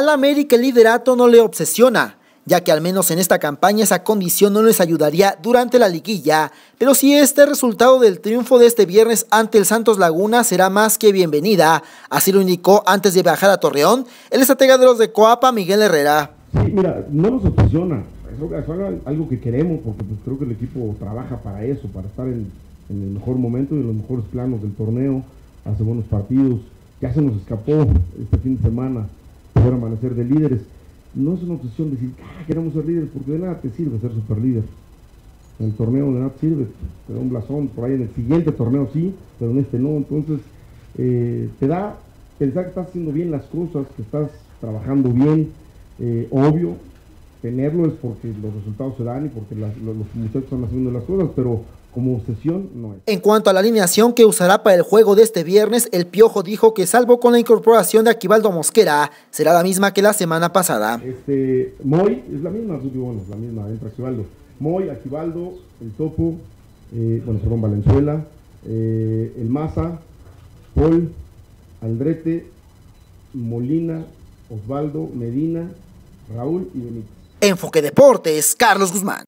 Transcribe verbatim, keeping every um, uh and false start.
Al América el liderato no le obsesiona, ya que al menos en esta campaña esa condición no les ayudaría durante la liguilla, pero si este resultado del triunfo de este viernes ante el Santos Laguna será más que bienvenida, así lo indicó antes de viajar a Torreón el estratega de los de Coapa, Miguel Herrera. Sí, mira, no nos obsesiona, eso es algo que queremos, porque pues creo que el equipo trabaja para eso, para estar en, en el mejor momento y en los mejores planos del torneo, hace buenos partidos, ya se nos escapó este fin de semana poder amanecer de líderes. No es una obsesión decir, ah, queremos ser líderes, porque de nada te sirve ser superlíder. En el torneo de nada te sirve, te da un blasón, por ahí en el siguiente torneo sí, pero en este no. Entonces, eh, te da pensar que estás haciendo bien las cosas, que estás trabajando bien. Eh, obvio, tenerlo es porque los resultados se dan y porque la, los, los muchachos están haciendo las cosas, pero como obsesión no es. En cuanto a la alineación que usará para el juego de este viernes, el Piojo dijo que salvo con la incorporación de Aquivaldo Mosquera, será la misma que la semana pasada. Este, Moy es la misma, bueno, la misma, entra Aquivaldo. Moy, Aquivaldo, el Topo, eh, bueno, perdón, Valenzuela, eh, el Maza, Paul, Aldrete, Molina, Osvaldo, Medina, Raúl y Benítez. Enfoque Deportes, Carlos Guzmán.